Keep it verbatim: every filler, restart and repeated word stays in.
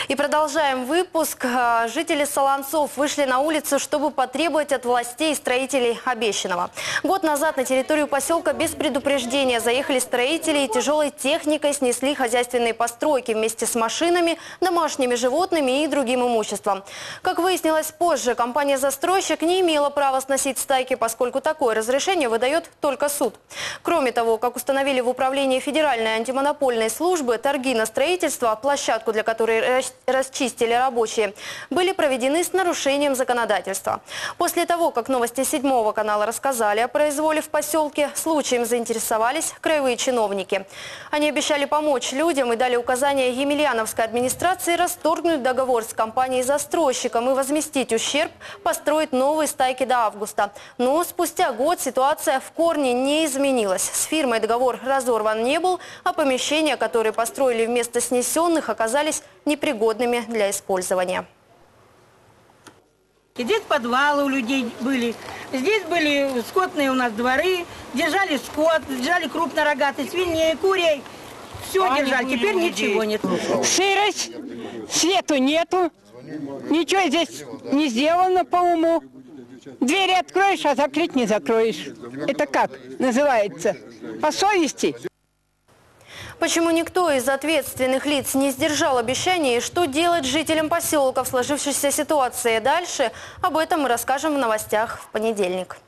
И продолжаем выпуск. Жители Солонцов вышли на улицу, чтобы потребовать от властей и строителей обещанного. Год назад на территорию поселка без предупреждения заехали строители и тяжелой техникой снесли хозяйственные постройки вместе с машинами, домашними животными и другим имуществом. Как выяснилось позже, компания-застройщик не имела права сносить стайки, поскольку такое разрешение выдает только суд. Кроме того, как установили в управлении Федеральной антимонопольной службы, торги на строительство, площадку для которой расчистили рабочие, были проведены с нарушением законодательства. После того, как новости седьмого канала рассказали о произволе в поселке, случаем заинтересовались краевые чиновники. Они обещали помочь людям и дали указание Емельяновской администрации расторгнуть договор с компанией-застройщиком и возместить ущерб, построить новые стайки до августа. Но спустя год ситуация в корне не изменилась. С фирмой договор разорван не был, а помещения, которые построили вместо снесенных, оказались непригодными для использования. Здесь подвалы у людей были, здесь были скотные у нас дворы, держали скот, держали крупнорогатых свиней, курей. Все а держали, теперь ничего нет. Сырость, свету нету, ничего здесь не сделано по уму. Двери откроешь, а закрыть не закроешь. Это как называется? По совести. Почему никто из ответственных лиц не сдержал обещаний и что делать жителям поселка в сложившейся ситуации дальше, об этом мы расскажем в новостях в понедельник.